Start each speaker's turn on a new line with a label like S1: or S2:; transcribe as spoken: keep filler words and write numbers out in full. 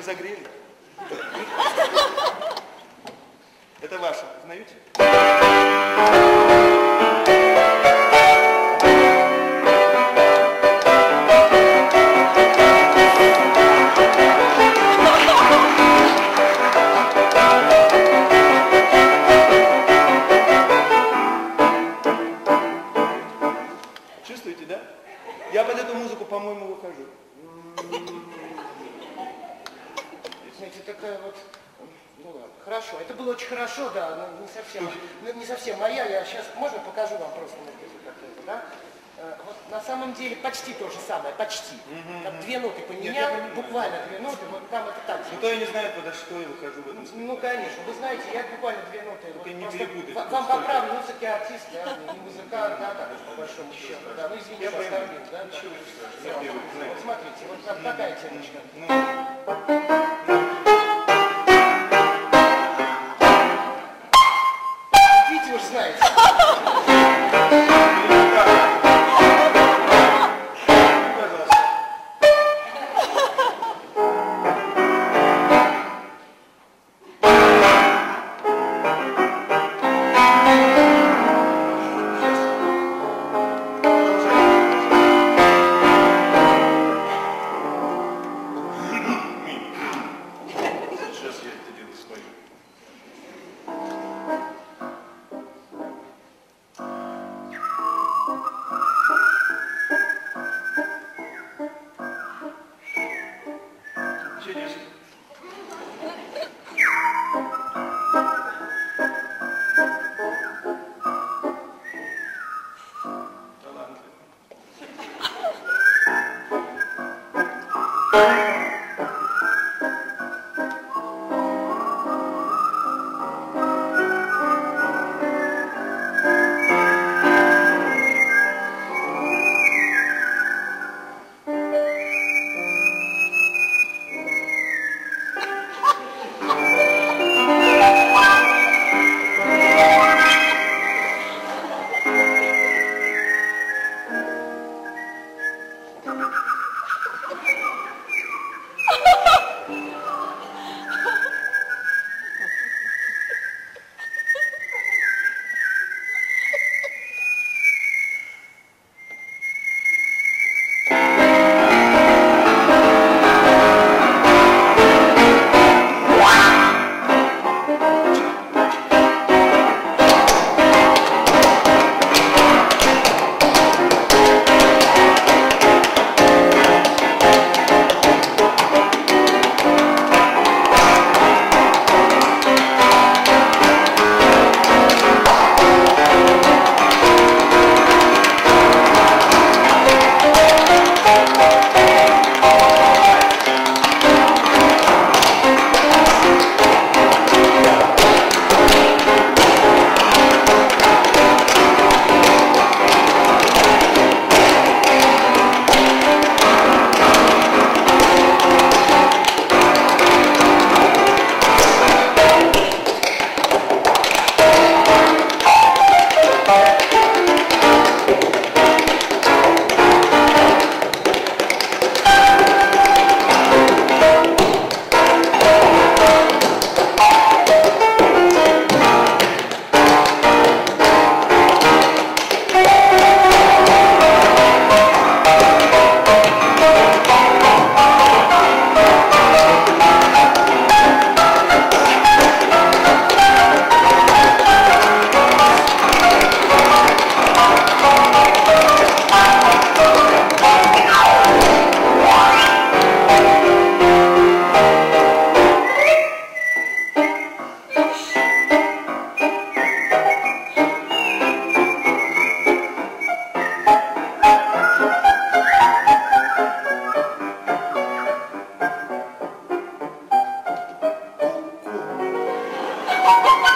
S1: разогрели. Это ваше, знаете? Чувствуете, да? Я под эту музыку, по-моему, выхожу.
S2: Знаете, такая вот... Ну ладно, хорошо. Это было очень хорошо, да, но не совсем, не совсем моя. Я сейчас, можно покажу вам просто, да? Вот на самом деле почти то же самое, почти.
S1: Угу,
S2: Там две ноты поменял,
S1: Нет,
S2: буквально две ноты, вот там это так.
S1: Ну то я не знаю, подо что я выхожу в этом спектакле.
S2: Ну конечно, вы знаете, я буквально две ноты.
S1: Только
S2: Вот
S1: не
S2: просто
S1: перепутайте.
S2: Вам поправлю, ну все-таки артист, да, не музыкант, да, так, по большому счету. Да, ну извините, что оскорбил, да?
S1: Ничего не страшного.
S2: Вот смотрите, вот там такая темочка.
S1: Ну,
S2: Видите, вы же знаете.
S3: Ha ha ha!